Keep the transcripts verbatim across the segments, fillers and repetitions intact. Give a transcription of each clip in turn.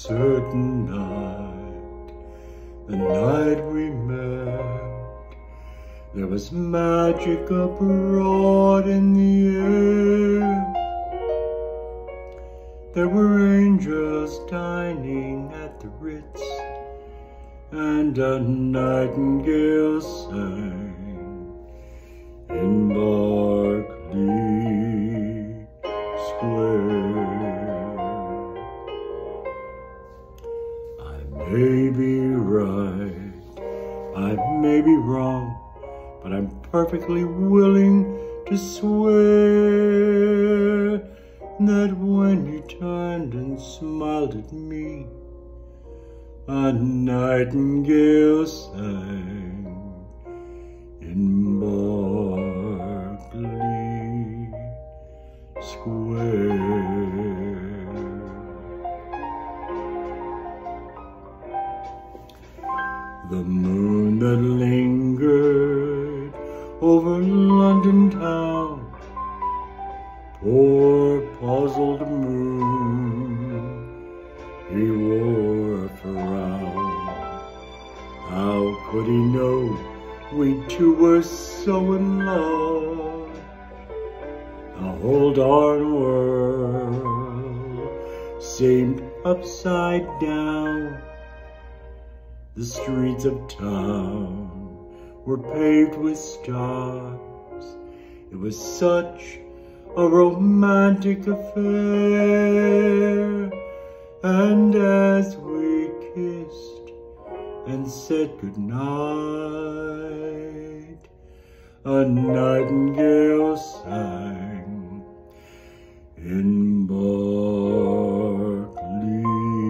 certain night, the night we met, there was magic abroad in the air. There were angels dining at the Ritz, and a nightingale sang in Berkeley Square. I may be right, I may be wrong, but I'm perfectly willing to swear that when you turned and smiled at me, a nightingale sang in Berkeley Square. The moon that lingered over London town, poor puzzled moon, he wore a frown. How could he know we two were so in love? The whole darn world seemed upside down. The streets of town were paved with stars. It was such a romantic affair. And as we kissed and said goodnight, a nightingale sang in Berkeley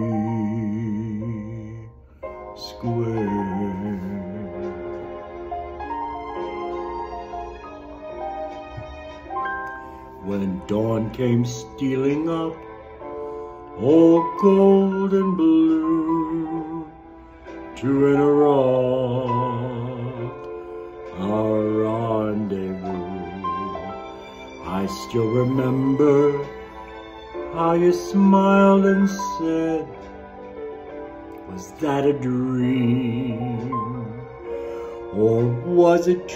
Square. When dawn came stealing up, all gold and blue, two in a row, our rendezvous. I still remember how you smiled and said, was that a dream, or was it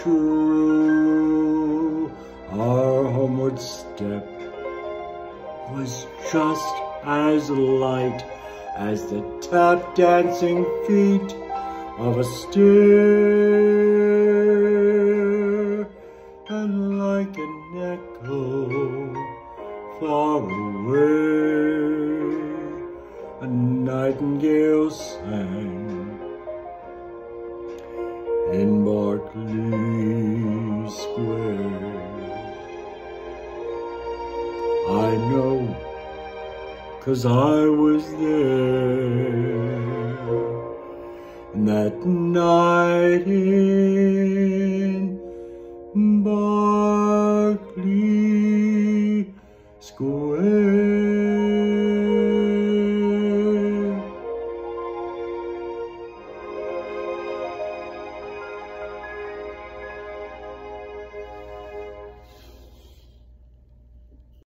true? Our homeward step was just as light as the tap dancing feet of a stair, and like an echo far away, a nightingale sang in Berkeley Square. I know, 'cause I was there that night in Berkeley Square.